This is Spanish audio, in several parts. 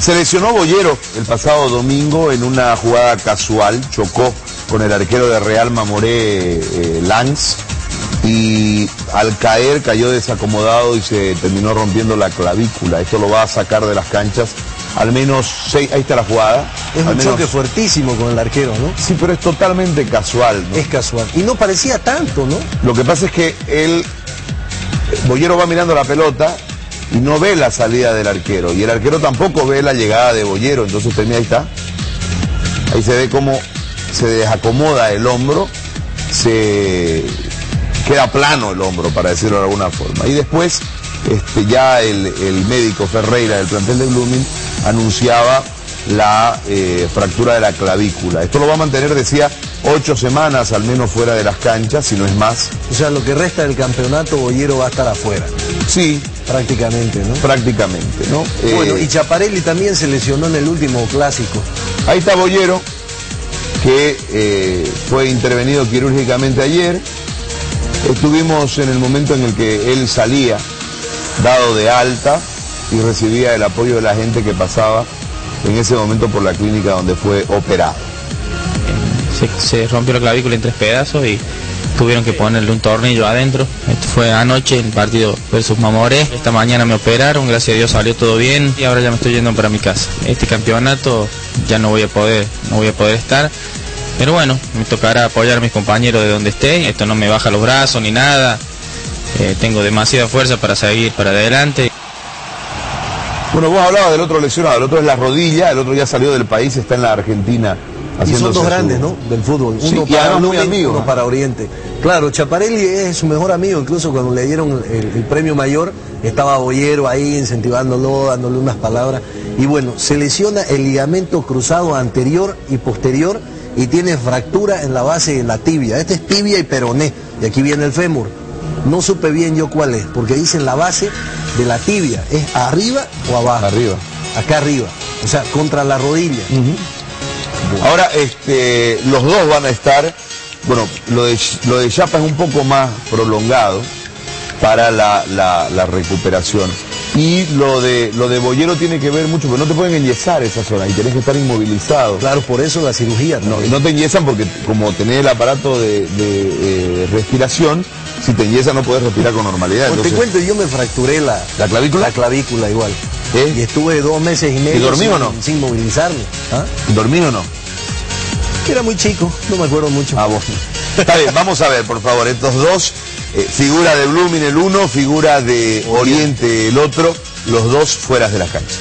Se lesionó Boyero el pasado domingo en una jugada casual, chocó con el arquero de Real Mamoré, Lanz, y al caer cayó desacomodado y se terminó rompiendo la clavícula. Esto lo va a sacar de las canchas al menos 6, ahí está la jugada. Es un choque fuertísimo con el arquero, ¿no? Sí, pero es totalmente casual, ¿no? Es casual. Y no parecía tanto, ¿no? Lo que pasa es que Boyero va mirando la pelota y no ve la salida del arquero. Y el arquero tampoco ve la llegada de Boyero. Entonces ahí está. Ahí se ve cómo se desacomoda el hombro. Queda plano el hombro, para decirlo de alguna forma. Y después ya el médico Ferreira del plantel de Blooming anunciaba la fractura de la clavícula. Esto lo va a mantener, decía, 8 semanas al menos fuera de las canchas, si no es más. O sea, lo que resta del campeonato, Boyero va a estar afuera. Sí. Prácticamente, ¿no? Prácticamente, ¿no? Bueno, y Chaparelli también se lesionó en el último clásico. Ahí está Boyero, que fue intervenido quirúrgicamente ayer. Estuvimos en el momento en el que él salía, dado de alta, y recibía el apoyo de la gente que pasaba en ese momento por la clínica donde fue operado. Se rompió la clavícula en 3 pedazos y tuvieron que ponerle un tornillo adentro. Esto fue anoche el partido versus Mamoré. Esta mañana me operaron, gracias a Dios salió todo bien y ahora ya me estoy yendo para mi casa. Este campeonato ya no voy a poder estar. Pero bueno, me tocará apoyar a mis compañeros de donde esté. Esto no me baja los brazos ni nada. Tengo demasiada fuerza para seguir para adelante. Bueno, vos hablabas del otro lesionado, el otro es la rodilla, el otro ya salió del país, está en la Argentina. Y son dos grandes, ¿no? Del fútbol. Uno para Blooming, uno para Oriente. Claro, Chaparelli es su mejor amigo, incluso cuando le dieron el premio mayor, estaba Boyero ahí incentivándolo, dándole unas palabras. Y bueno, se lesiona el ligamento cruzado anterior y posterior y tiene fractura en la base de la tibia. Este es tibia y peroné, y aquí viene el fémur. No supe bien yo cuál es, porque dicen la base de la tibia. ¿Es arriba o abajo? Arriba. Acá arriba, o sea, contra la rodilla. Ahora, los dos van a estar, bueno, lo de Chapa es un poco más prolongado para la recuperación. Y lo de Boyero tiene que ver mucho, porque no te pueden enyesar esa zona y tenés que estar inmovilizado. Claro, por eso la cirugía. No te enyesan porque como tenés el aparato de respiración, si te enyesan no podés respirar con normalidad. Pues entonces... te cuento, yo me fracturé la clavícula. La clavícula igual. Y estuve 2 meses y medio. ¿Y dormí o no? Sin movilizarme. ¿Ah? ¿Dormí o no? Era muy chico, no me acuerdo mucho. Ah, bueno. Está bien, vamos a ver, por favor, estos dos, figura de Blooming el uno, figura de Oriente el otro, los dos fuera de las canchas.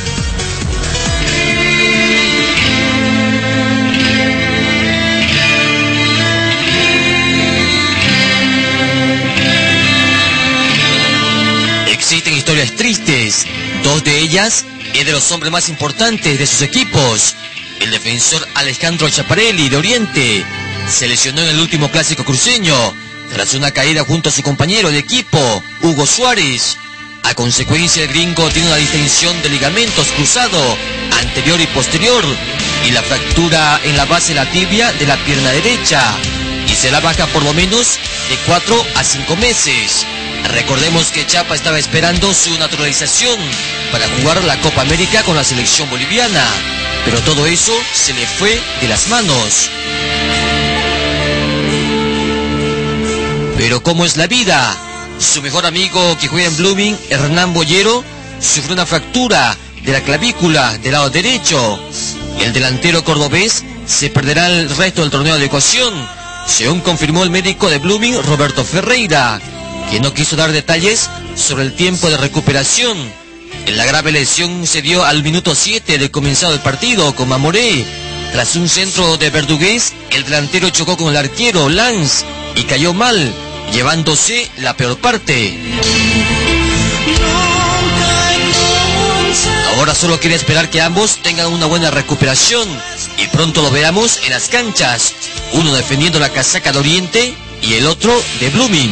Existen historias tristes, 2 de ellas es de los hombres más importantes de sus equipos. El defensor Alejandro Chaparelli de Oriente se lesionó en el último clásico cruceño tras una caída junto a su compañero de equipo, Hugo Suárez. A consecuencia, el gringo tiene una distensión de ligamentos cruzado anterior y posterior y la fractura en la base de la tibia de la pierna derecha y será baja por lo menos de 4 a 5 meses. Recordemos que Chapa estaba esperando su naturalización para jugar la Copa América con la selección boliviana, pero todo eso se le fue de las manos. Pero ¿cómo es la vida? Su mejor amigo que juega en Blooming, Hernán Boyero, sufrió una fractura de la clavícula del lado derecho. El delantero cordobés se perderá el resto del torneo de ecuación, según confirmó el médico de Blooming, Roberto Ferreira, que no quiso dar detalles sobre el tiempo de recuperación. La grave lesión se dio al minuto 7 de comenzado el partido con Mamoré. Tras un centro de Verdugués, el delantero chocó con el arquero Lanz y cayó mal, llevándose la peor parte. Ahora solo quiere esperar que ambos tengan una buena recuperación y pronto lo veamos en las canchas, uno defendiendo la casaca de Oriente y el otro de Blooming.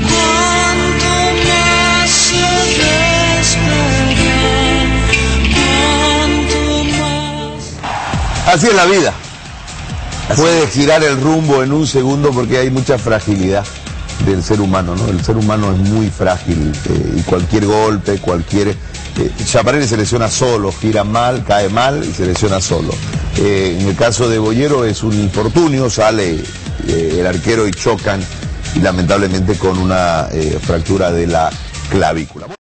Así es la vida. Puede girar el rumbo en un segundo porque hay mucha fragilidad del ser humano, ¿no? El ser humano es muy frágil y cualquier golpe, cualquier Schiaparelli se lesiona solo, gira mal, cae mal y se lesiona solo. En el caso de Boyero es un infortunio, sale el arquero y chocan, y lamentablemente con una fractura de la clavícula.